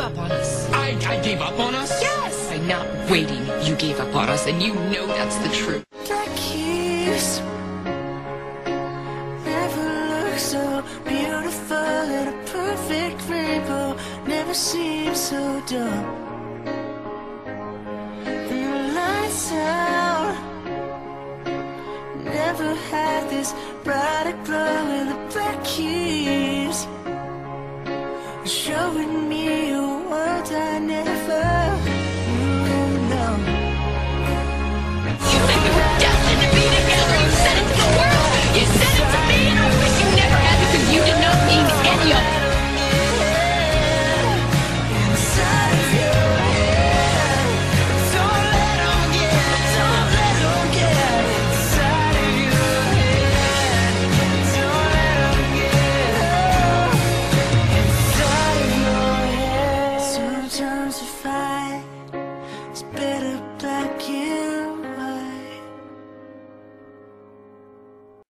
up on us. I gave up on us? Yes! By not waiting, you gave up on us, and you know that's the truth. Black keys never look so beautiful in a perfect rainbow. Never seemed so dumb. The lights out never had this brighter glow in the black keys, showing me a world I never knew. No. You think we were destined to be together? You said it to the world! You said it to me, and I wish you never had, because you did not mean any of it. Inside of your head, don't let 'em get, don't let 'em get inside of your head, don't let 'em get inside of your head. Sometimes I fight, it's better black and